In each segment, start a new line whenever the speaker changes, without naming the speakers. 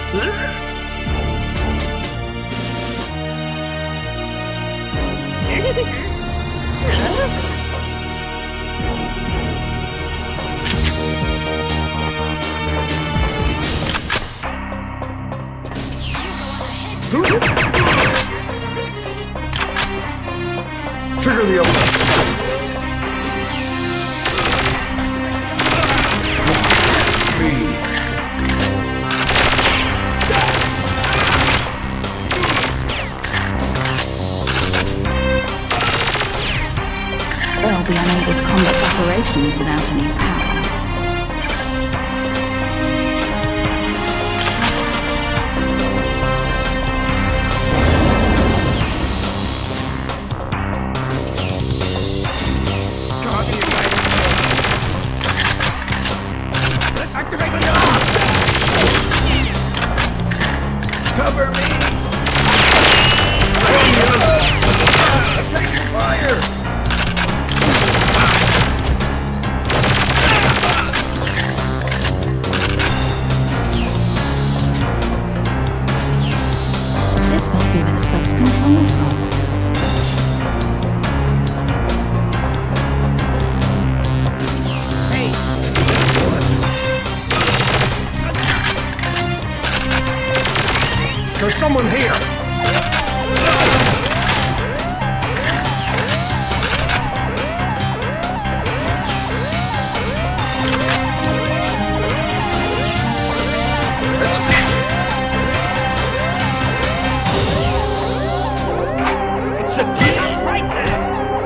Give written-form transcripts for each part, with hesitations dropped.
Trigger the opener.
They'll be unable to conduct operations without any power.
Activate the cover me! Taking fire!
This must be where the subs control from.
Hey! There's someone here! It's a deal right there!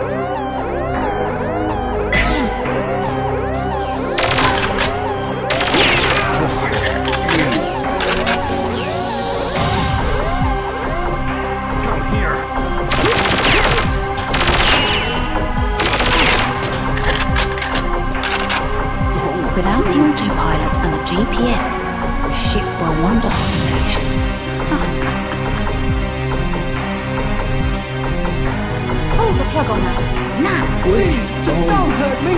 Come here!
Without the autopilot and the GPS, the ship will wander off station. Pull the plug on that. Now!
Please don't hurt me!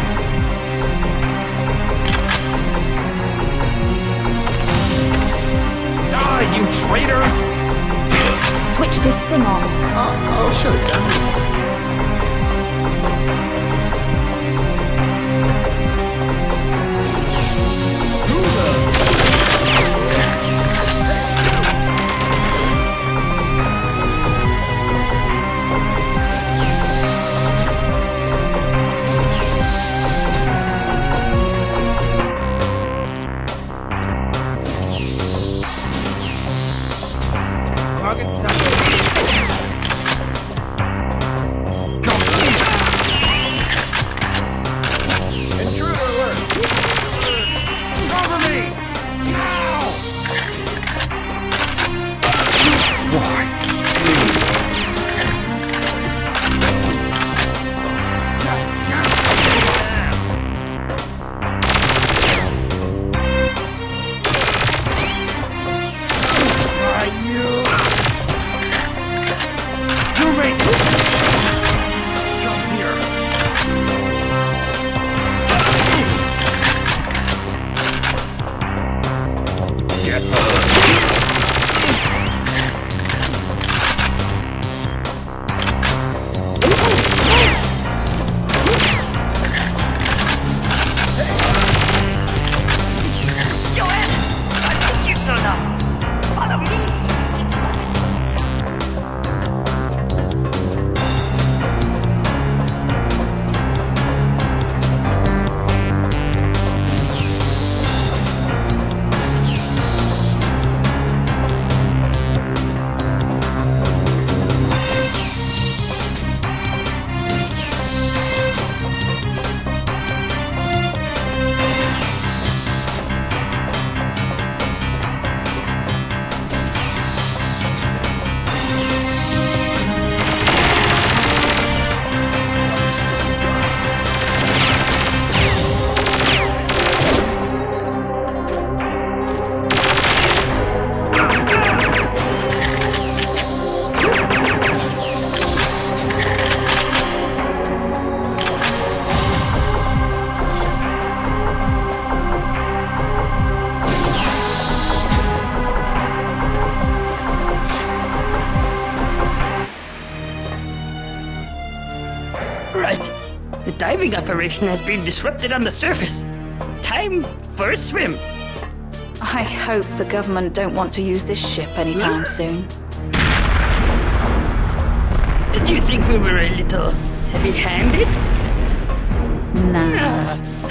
Die, you traitors!
Switch this thing on.
I'll shut it down. Who the... Target sighted. Intruder alert! Cover me! Now! Why? Come here. Get her.
Joanne! I took you so long! Follow me! diving operation has been disrupted on the surface. Time for a swim.
I hope the government don't want to use this ship anytime soon.
Do you think we were a little heavy-handed?
Nah.